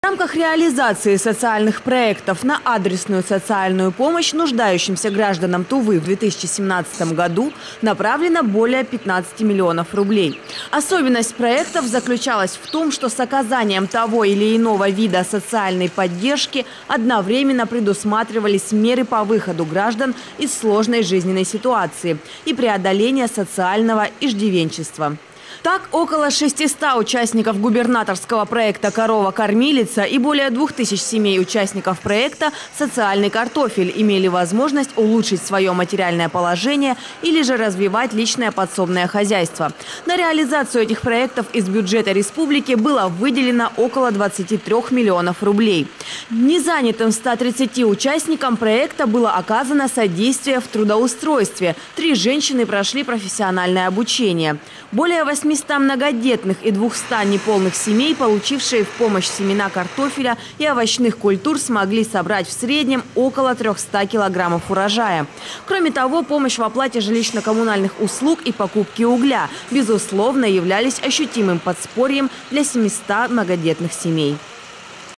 В рамках реализации социальных проектов на адресную социальную помощь нуждающимся гражданам Тувы в 2017 году направлено более 15 миллионов рублей. Особенность проектов заключалась в том, что с оказанием того или иного вида социальной поддержки одновременно предусматривались меры по выходу граждан из сложной жизненной ситуации и преодоления социального иждивенчества. Так, около 600 участников губернаторского проекта «Корова-кормилица» и более 2000 семей участников проекта «Социальный картофель» имели возможность улучшить свое материальное положение или же развивать личное подсобное хозяйство. На реализацию этих проектов из бюджета республики было выделено около 23 миллионов рублей. Незанятым 130 участникам проекта было оказано содействие в трудоустройстве. 3 женщины прошли профессиональное обучение. Более 800 многодетных и 200 неполных семей, получившие в помощь семена картофеля и овощных культур, смогли собрать в среднем около 300 килограммов урожая. Кроме того, помощь в оплате жилищно-коммунальных услуг и покупки угля, безусловно, являлись ощутимым подспорьем для 700 многодетных семей.